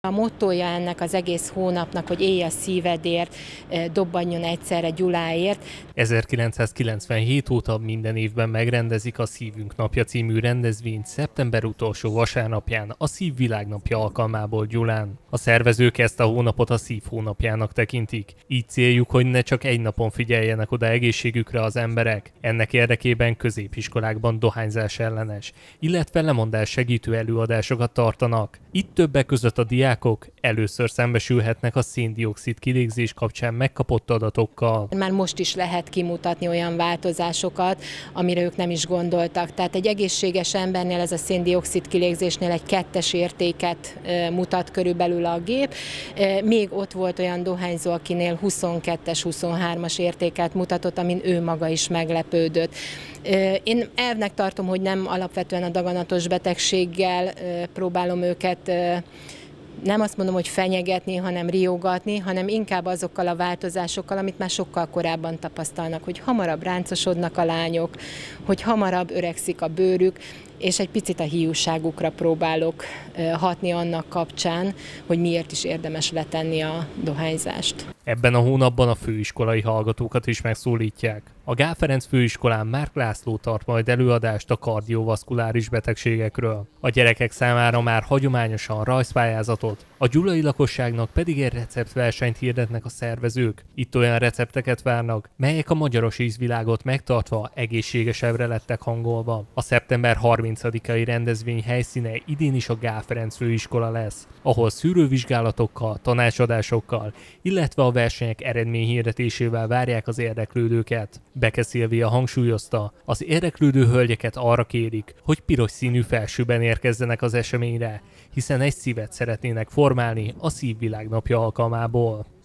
A mottója ennek az egész hónapnak, hogy élj a szívedért, dobbanjon egyszerre Gyuláért. 1997 óta minden évben megrendezik a Szívünk napja című rendezvényt szeptember utolsó vasárnapján, a Szív Világnapja alkalmából Gyulán. A szervezők ezt a hónapot a Szív hónapjának tekintik. Így céljuk, hogy ne csak egy napon figyeljenek oda egészségükre az emberek. Ennek érdekében középiskolákban dohányzás ellenes, illetve lemondás segítő előadásokat tartanak. Itt többek között a diákok először szembesülhetnek a szén-dioxid kilégzés kapcsán megkapott adatokkal. Már most is lehet kimutatni olyan változásokat, amire ők nem is gondoltak. Tehát egy egészséges embernél ez a szén-dioxid kilégzésnél egy 2-es értéket mutat körülbelül a gép. Még ott volt olyan dohányzó, akinél 22-es, 23-as értéket mutatott, amin ő maga is meglepődött. Én elvnek tartom, hogy nem alapvetően a daganatos betegséggel próbálom őket, nem azt mondom, hogy fenyegetni, hanem riogatni, hanem inkább azokkal a változásokkal, amit már sokkal korábban tapasztalnak, hogy hamarabb ráncosodnak a lányok, hogy hamarabb öregszik a bőrük, és egy picit a hiúságukra próbálok hatni annak kapcsán, hogy miért is érdemes letenni a dohányzást. Ebben a hónapban a főiskolai hallgatókat is megszólítják. A Gál Ferenc főiskolán Márk László tart majd előadást a kardiovaszkuláris betegségekről. A gyerekek számára már hagyományosan rajzpályázatot, a gyulai lakosságnak pedig egy receptversenyt hirdetnek a szervezők. Itt olyan recepteket várnak, melyek a magyaros ízvilágot megtartva egészségesebbre lettek hangolva. A szeptember 30-ai rendezvény helyszíne idén is a Gál Ferenc főiskola lesz, ahol szűrővizsgálatokkal, tanácsadásokkal, illetve a versenyek eredményhirdetésével várják az érdeklődőket. Beke Szilvia hangsúlyozta, az érdeklődő hölgyeket arra kérik, hogy piros színű felsőben érkezzenek az eseményre, hiszen egy szívet szeretnének formálni a Szív Világnapja alkalmából.